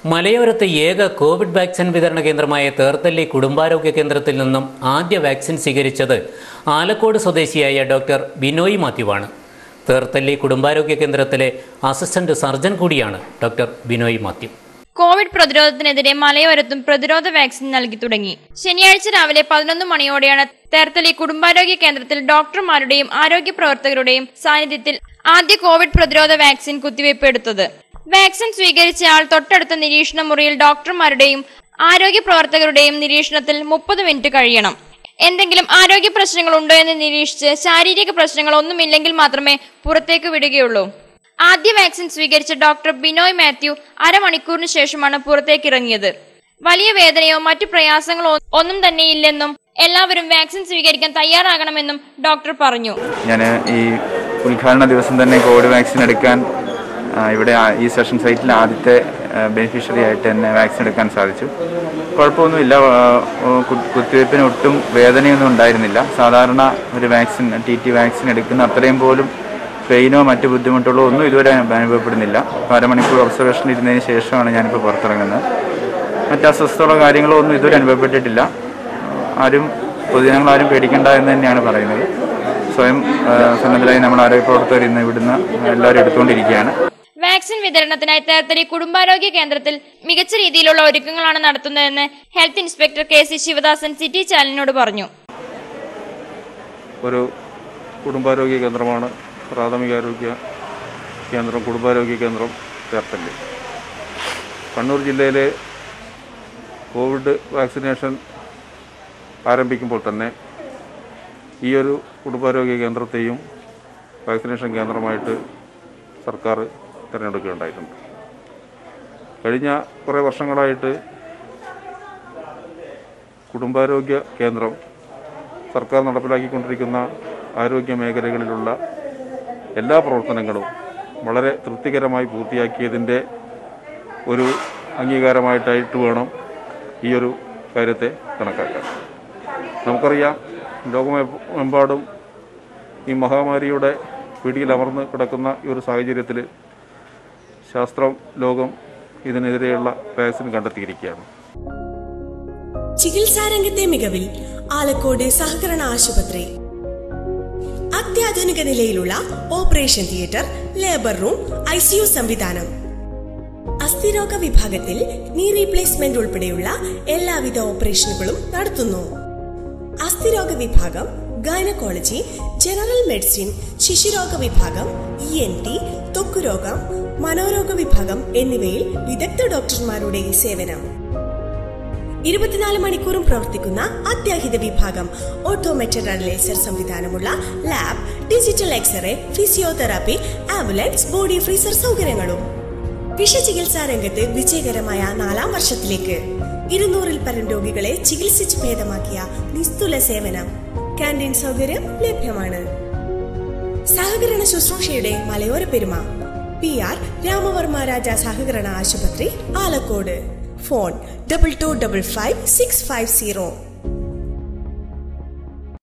മലയോരത്തെ ഏക Covid vaccine വിതരണ കേന്ദ്രമായ തേർത്തല്ലി കുടുംബാരോഗ്യ കേന്ദ്രത്തിൽ നിന്നും ആദ്യ വാക്സിൻ സ്വീകരിച്ചത് ആലക്കോട് സ്വദേശിയായ ഡോക്ടർ ബിനോയ് മാത്യുവാണ്. തേർത്തല്ലി കുടുംബാരോഗ്യ കേന്ദ്രത്തിലെ അസിസ്റ്റന്റ് സർജൻ കൂടിയാണ് ഡോക്ടർ ബിനോയ് മാത്യു. കോവിഡ് പ്രതിരോധത്തിനെതിരെ മലയോരത്തും പ്രതിരോധ വാക്സിൻ നൽകി തുടങ്ങി. ശനിയാഴ്ച രാവിലെ 11 മണിയോടെയാണ് തേർത്തല്ലി കുടുംബാരോഗ്യ കേന്ദ്രത്തിൽ ഡോക്ടർമാരുടെയും ആരോഗ്യ പ്രവർത്തകരുടെയും സാന്നിധ്യത്തിൽ ആദ്യ കോവിഡ് പ്രതിരോധ വാക്സിൻ കുത്തിവയ്പ് എടുത്തത്. വാക്സിൻ സ്വീകരിച്ച ആൾ തൊട്ടടുത്ത നിരീക്ഷണ മുറിയിൽ ഡോക്ടർമാരുടെയും ആരോഗ്യ പ്രവർത്തകരുടെയും നിരീക്ഷണത്തിൽ 30 മിനിറ്റ് കഴിയണം. എന്തെങ്കിലും ആരോഗ്യ പ്രശ്നങ്ങൾ ഉണ്ടോ എന്ന് നിരീക്ഷിച്ച് ശാരീരിക പ്രശ്നങ്ങൾ ഒന്നുമില്ലെങ്കിൽ മാത്രമേ പുറത്തേക്ക് വിടുകയുള്ളൂ. ആദ്യ വാക്സിൻ സ്വീകരിച്ച ഡോക്ടർ ബിനോയ് മാത്യു അരമണിക്കൂറിന് ശേഷമാണ് പുറത്തേക്ക് ഇറങ്ങിയത്. വലിയ വേദനയോ മറ്റു പ്രയാസങ്ങളോ ഒന്നും തന്നെ ഇല്ലെന്നും എല്ലാവരും വാക്സിൻ സ്വീകരിക്കാൻ തയ്യാറാകണമെന്നും ഡോക്ടർ പറഞ്ഞു. ഞാൻ ഈ ഉദ്ഘാടന ദിവസം തന്നെ കോവിഡ് വാക്സിൻ എടുക്കാൻ ഇവിടെ ഈ സെഷൻ സൈറ്റിൽ ആദ്യത്തെ ബെനിഫിഷ്യറി ആയിട്ട് തന്നെ വാക്സിൻ എടുക്കാൻ സാധിച്ചു. കുഴപ്പമൊന്നുമില്ല. കുത്തിവയ്പ്പിന് ഒട്ടും വേദനയൊന്നും ഉണ്ടായിരുന്നില്ല. സാധാരണ ഒരു വാക്സിൻ TT വാക്സിൻ എടുക്കുന്ന അത്രയും പോലും പെയിനോ മറ്റു ബുദ്ധിമുട്ടുകളോ ഒന്നും ഇതുവരെ അനുഭവപ്പെടുന്നില്ല. അരമണിക്കൂർ ഒബ്സർവേഷൻ ഇരുന്നതിന് ശേഷമാണ് ഞാനിപ്പോൾ പുറത്തിറങ്ങുന്നത്. മറ്റ് അസ്വസ്ഥതകളോ കാര്യങ്ങളോ ഒന്നും ഇതുവരെ അനുഭവപ്പെട്ടിട്ടില്ല. പൊതുജനങ്ങളാരും പേടിക്കേണ്ട എന്ന് തന്നെയാണ് പറയുന്നത്. സ്വയം സന്നദ്ധരായി നമ്മൾ ആരോഗ്യ പ്രവർത്തകർ ഇന്ന് ഇവിടുന്ന് എല്ലാവരും എടുത്തുകൊണ്ടിരിക്കുകയാണ്. വാക്സിൻ വിതരണത്തിനായി തേർത്തല്ലി കുടുംബാരോഗ്യ കേന്ദ്രത്തിൽ മികച്ച രീതിയിലുള്ള ഒരുക്കങ്ങളാണ് നടത്തുന്നതെന്ന് health inspector KC Sivadasan city ചാനലിനോട് പറഞ്ഞു. ഒരു കുടുംബാരോഗ്യ കേന്ദ്രമാണ് പ്രാഥമികാരോഗ്യ കേന്ദ്രം, കുടുംബാരോഗ്യ കേന്ദ്രം തേർത്തല്ലി. കണ്ണൂർ ജില്ലയിലെ കോവിഡ് വാക്സിനേഷൻ ആരംഭിക്കുമ്പോൾ തന്നെ ഈ ഒരു കുടുംബാരോഗ്യ കേന്ദ്രത്തെയും വാക്സിനേഷൻ കേന്ദ്രമായിട്ട് സർക്കാർ തിരഞ്ഞെടുക്കുകയുണ്ടായിട്ടുണ്ട്. കഴിഞ്ഞ കുറേ വർഷങ്ങളായിട്ട് കുടുംബാരോഗ്യ കേന്ദ്രം സർക്കാർ നടപ്പിലാക്കിക്കൊണ്ടിരിക്കുന്ന ആരോഗ്യ മേഖലകളിലുള്ള എല്ലാ പ്രവർത്തനങ്ങളും വളരെ തൃപ്തികരമായി പൂർത്തിയാക്കിയതിൻ്റെ ഒരു അംഗീകാരമായിട്ടായിട്ട് വേണം ഈ ഒരു കാര്യത്തെ കണക്കാക്കാൻ. നമുക്കറിയാം, ലോകമെമ്പാടും ഈ മഹാമാരിയുടെ പിടിയിൽ അമർന്ന് കിടക്കുന്ന ഈ ഒരു സാഹചര്യത്തിൽ ശാസ്ത്രം ലോകം ഇതിനെതിരെയുള്ള വാക്സിൻ കണ്ടെത്തിയിരിക്കുകയാണ്. ചികിത്സാരംഗത്തെ മികവിൽ ആലക്കോട് സഹകരണ ആശുപത്രി. അത്യാധുനിക നിലയിലുള്ള operation theatre, labour room, ICU സംവിധാനം. അസ്ഥിരോഗ വിഭാഗത്തിൽ നീ റീപ്ലേസ്മെന്റ് ഉൾപ്പെടെയുള്ള എല്ലാവിധ ഓപ്പറേഷനുകളും നടത്തുന്നു. അസ്ഥിരോഗ വിഭാഗം, ഗൈനക്കോളജി, ജനറൽ മെഡിസിൻ, ശിശുരോഗ വിഭാഗം, ENT, ത്വക്കുരോഗം, മനോരോഗ വിഭാഗം എന്നിവയിൽ വിദഗ്ധ ഡോക്ടർമാരുടെ സേവനം. 24 മണിക്കൂറും പ്രവർത്തിക്കുന്ന അത്യാഹിത വിഭാഗം, ഓട്ടോമേറ്റഡ് അനലൈസർ സംവിധാനമുള്ള lab, digital x-ray, physiotherapy, ambulance, body freezer സൗകര്യങ്ങളും. വിഷചികിത്സാ രംഗത്ത് വിജയകരമായ 4ാം വർഷത്തിലേക്ക് 200-ൽ പരം രോഗികളെ ചികിത്സിച്ച് ഭേദമാക്കിയ നിസ്തുല സേവനം. കാന്റീൻ സൗകര്യം ലഭ്യമാണ്. സഹകരണ ശുശ്രൂഷയുടെ മലയോര പെരുമ. PR രാമവർമ്മ രാജ സഹകരണ ആശുപത്രി, ആലക്കോട്. ഫോൺ 2255 650.